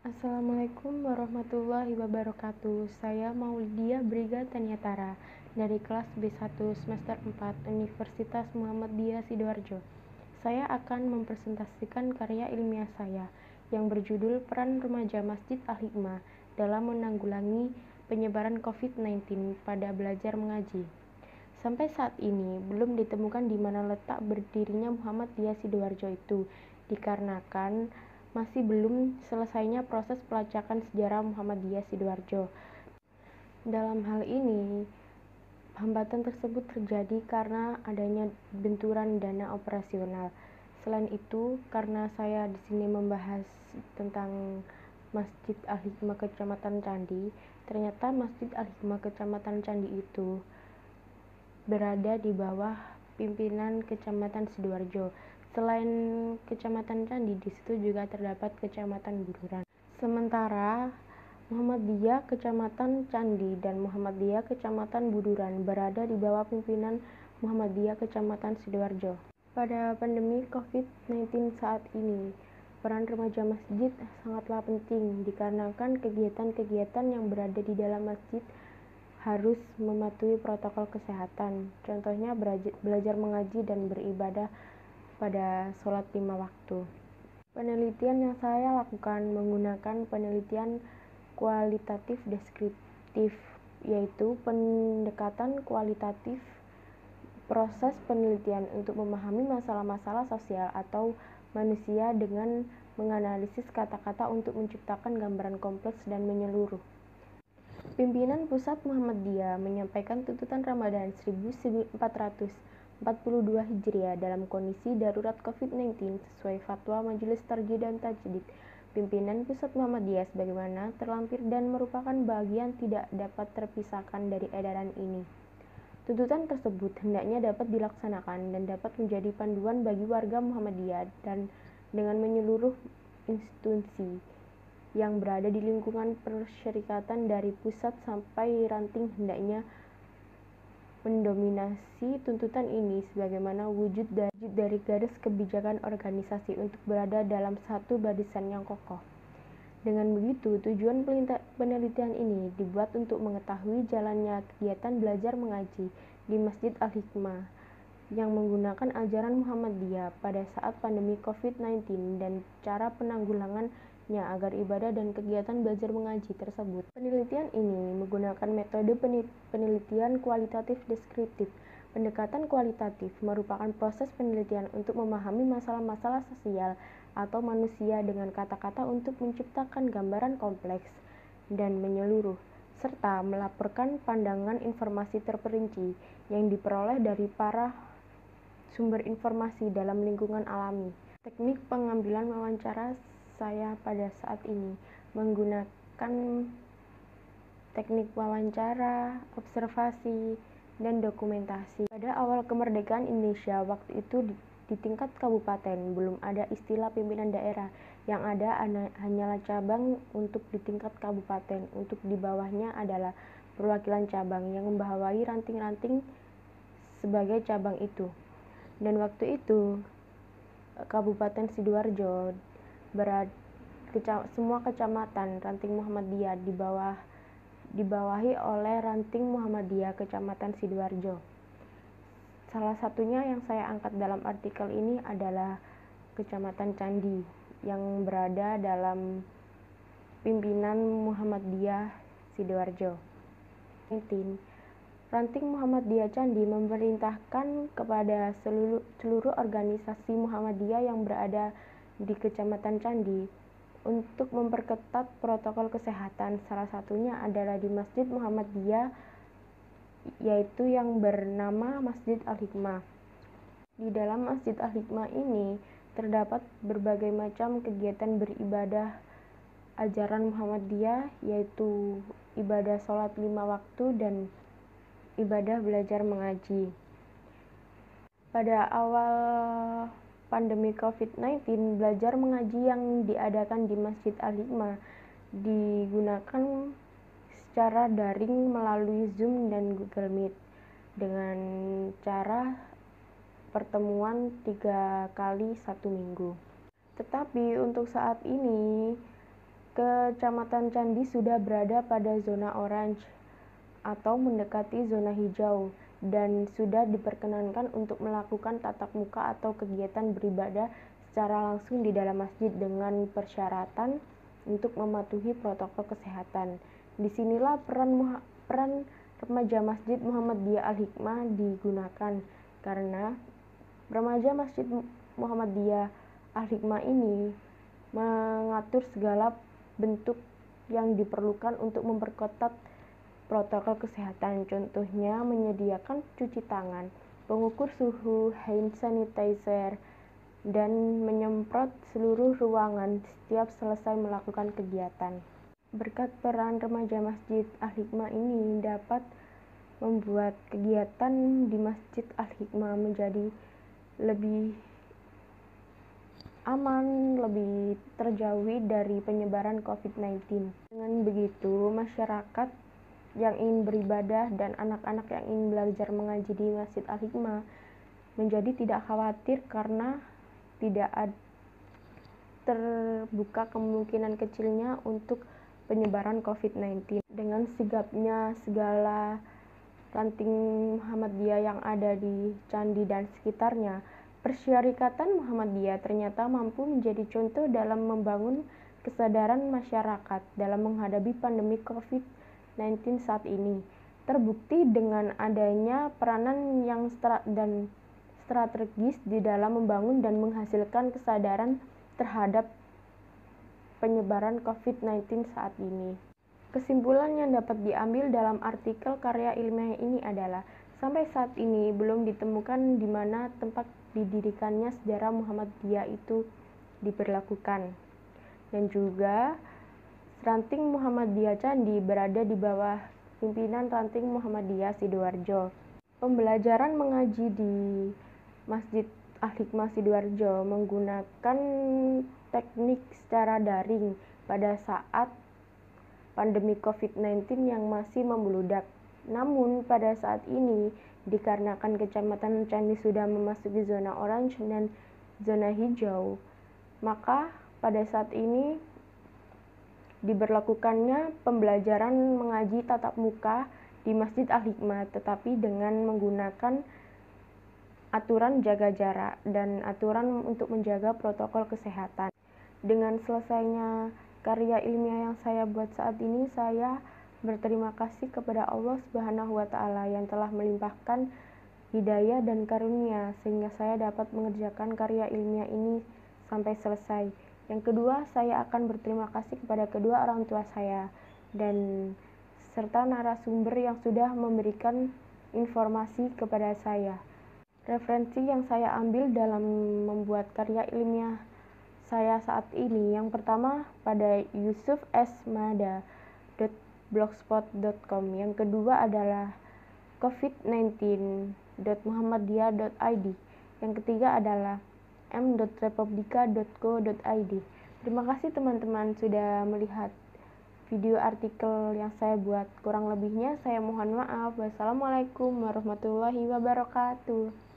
Assalamualaikum warahmatullahi wabarakatuh. Saya Maulidia Briga Taniatara dari kelas B1 semester 4 Universitas Muhammadiyah Sidoarjo. Saya akan mempresentasikan karya ilmiah saya yang berjudul Peran Remaja Masjid Al-Hikmah dalam menanggulangi penyebaran COVID-19 pada belajar mengaji. Sampai saat ini belum ditemukan di mana letak berdirinya Muhammadiyah Sidoarjo itu, dikarenakan masih belum selesainya proses pelacakan sejarah Muhammadiyah Sidoarjo. Dalam hal ini, hambatan tersebut terjadi karena adanya benturan dana operasional. Selain itu, karena saya di sini membahas tentang Masjid Al-Hikmah Kecamatan Candi, ternyata Masjid Al-Hikmah Kecamatan Candi itu berada di bawah pimpinan Kecamatan Sidoarjo. Selain Kecamatan Candi, di situ juga terdapat Kecamatan Buduran. Sementara Muhammadiyah Kecamatan Candi dan Muhammadiyah Kecamatan Buduran berada di bawah pimpinan Muhammadiyah Kecamatan Sidoarjo. Pada pandemi COVID-19 saat ini, peran remaja masjid sangatlah penting dikarenakan kegiatan-kegiatan yang berada di dalam masjid harus mematuhi protokol kesehatan. Contohnya belajar mengaji dan beribadah pada sholat 5 waktu. Penelitian yang saya lakukan menggunakan penelitian kualitatif deskriptif, yaitu pendekatan kualitatif proses penelitian untuk memahami masalah-masalah sosial atau manusia dengan menganalisis kata-kata untuk menciptakan gambaran kompleks dan menyeluruh. Pimpinan Pusat Muhammadiyah menyampaikan tuntutan Ramadan 1442 Hijriah dalam kondisi darurat COVID-19 sesuai fatwa Majelis Tarjih dan Tajdid Pimpinan Pusat Muhammadiyah sebagaimana terlampir dan merupakan bagian tidak dapat terpisahkan dari edaran ini. Tuntutan tersebut hendaknya dapat dilaksanakan dan dapat menjadi panduan bagi warga Muhammadiyah dan dengan menyeluruh institusi yang berada di lingkungan persyarikatan dari pusat sampai ranting hendaknya mendominasi tuntutan ini sebagaimana wujud dari garis kebijakan organisasi untuk berada dalam satu barisan yang kokoh. Dengan begitu, tujuan penelitian ini dibuat untuk mengetahui jalannya kegiatan belajar mengaji di Masjid Al-Hikmah yang menggunakan ajaran Muhammadiyah pada saat pandemi COVID-19 dan cara penanggulangannya agar ibadah dan kegiatan belajar mengaji tersebut. Penelitian ini menggunakan metode penelitian kualitatif deskriptif. Pendekatan kualitatif merupakan proses penelitian untuk memahami masalah-masalah sosial atau manusia dengan kata-kata untuk menciptakan gambaran kompleks dan menyeluruh, serta melaporkan pandangan informasi terperinci yang diperoleh dari para sumber informasi dalam lingkungan alami. Teknik pengambilan wawancara saya pada saat ini menggunakan teknik wawancara, observasi, dan dokumentasi. Pada awal kemerdekaan Indonesia waktu itu di tingkat kabupaten belum ada istilah pimpinan daerah, yang ada hanyalah cabang untuk di tingkat kabupaten. Untuk di bawahnya adalah perwakilan cabang yang membawahi ranting-ranting sebagai cabang itu. Dan waktu itu Kabupaten Sidoarjo semua kecamatan ranting Muhammadiyah dibawahi oleh ranting Muhammadiyah Kecamatan Sidoarjo. Salah satunya yang saya angkat dalam artikel ini adalah Kecamatan Candi yang berada dalam pimpinan Muhammadiyah Sidoarjo. Ranting Muhammadiyah Candi memerintahkan kepada seluruh organisasi Muhammadiyah yang berada di Kecamatan Candi untuk memperketat protokol kesehatan. Salah satunya adalah di Masjid Muhammadiyah, yaitu yang bernama Masjid Al-Hikmah. Di dalam Masjid Al-Hikmah ini terdapat berbagai macam kegiatan beribadah ajaran Muhammadiyah, yaitu ibadah sholat 5 waktu dan ibadah belajar mengaji. Pada awal pandemi COVID-19, belajar mengaji yang diadakan di Masjid Al-Hikmah digunakan secara daring melalui Zoom dan Google Meet dengan cara pertemuan 3 kali 1 minggu. Tetapi untuk saat ini Kecamatan Candi sudah berada pada zona orange atau mendekati zona hijau dan sudah diperkenankan untuk melakukan tatap muka atau kegiatan beribadah secara langsung di dalam masjid dengan persyaratan untuk mematuhi protokol kesehatan. Disinilah peran remaja Masjid Muhammadiyah Al-Hikmah digunakan, karena remaja Masjid Muhammadiyah Al-Hikmah ini mengatur segala bentuk yang diperlukan untuk memperketat protokol kesehatan. Contohnya menyediakan cuci tangan, pengukur suhu, hand sanitizer, dan menyemprot seluruh ruangan setiap selesai melakukan kegiatan. Berkat peran remaja Masjid Al-Hikmah ini dapat membuat kegiatan di Masjid Al-Hikmah menjadi lebih aman, lebih terjauhi dari penyebaran COVID-19. Dengan begitu, masyarakat yang ingin beribadah dan anak-anak yang ingin belajar mengaji di Masjid Al-Hikmah menjadi tidak khawatir karena tidak terbuka kemungkinan kecilnya untuk penyebaran COVID-19. Dengan sigapnya segala ranting Muhammadiyah yang ada di Candi dan sekitarnya, Persyarikatan Muhammadiyah ternyata mampu menjadi contoh dalam membangun kesadaran masyarakat dalam menghadapi pandemi COVID-19 saat ini. Terbukti dengan adanya peranan yang strategis di dalam membangun dan menghasilkan kesadaran terhadap penyebaran COVID-19 saat ini. Kesimpulan yang dapat diambil dalam artikel karya ilmiah ini adalah, sampai saat ini belum ditemukan di mana tempat didirikannya sejarah Muhammadiyah itu diberlakukan. Dan juga ranting Muhammadiyah Candi berada di bawah pimpinan ranting Muhammadiyah Sidoarjo. Pembelajaran mengaji di Masjid Al-Hikmah Sidoarjo menggunakan teknik secara daring pada saat pandemi COVID-19 yang masih membludak. Namun pada saat ini, dikarenakan Kecamatan Candi sudah memasuki zona orange dan zona hijau, maka pada saat ini diberlakukannya pembelajaran mengaji tatap muka di Masjid Al-Hikmah, tetapi dengan menggunakan aturan jaga jarak dan aturan untuk menjaga protokol kesehatan. Dengan selesainya karya ilmiah yang saya buat saat ini, saya berterima kasih kepada Allah Subhanahu wa Ta'ala yang telah melimpahkan hidayah dan karunia sehingga saya dapat mengerjakan karya ilmiah ini sampai selesai. Yang kedua, saya akan berterima kasih kepada kedua orang tua saya dan serta narasumber yang sudah memberikan informasi kepada saya. Referensi yang saya ambil dalam membuat karya ilmiah saya saat ini, yang pertama pada yusufsmada.blogspot.com, yang kedua adalah covid19.muhammadiyah.id, yang ketiga adalah m.republika.co.id. Terima kasih teman-teman sudah melihat video artikel yang saya buat. Kurang lebihnya saya mohon maaf. Wassalamualaikum warahmatullahi wabarakatuh.